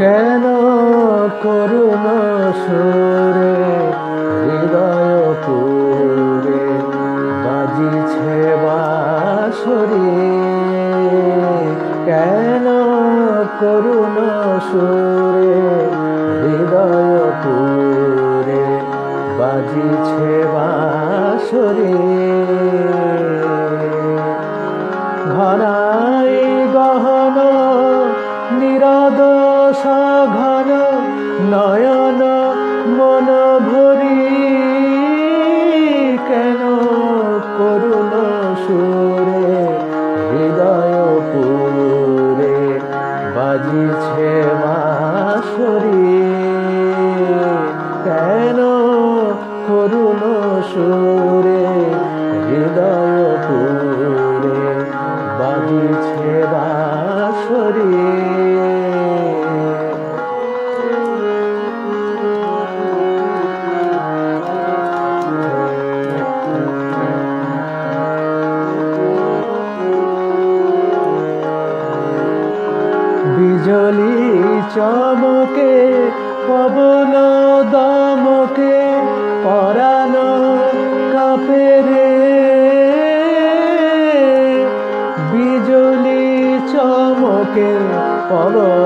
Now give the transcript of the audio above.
কেন করুণ সুরে হৃদয় পুরে বাজিছে বাঁশরি? কেন করুণ সুরে হৃদয় পুরে বাজিছে বাঁশরি? ঘনাই গহন নিরদ সঘন নয়ন মন ভরি, কেন করুণ সুরে হৃদয় পুরে বাজিছে বাঁশরি? কেন করুণ সুরে হৃদয় পুরে বাজিছে বাঁশরি? বিজলি চমকে পবন দমকে পরাণ কাঁপে রে। বিজলি চমকে পবন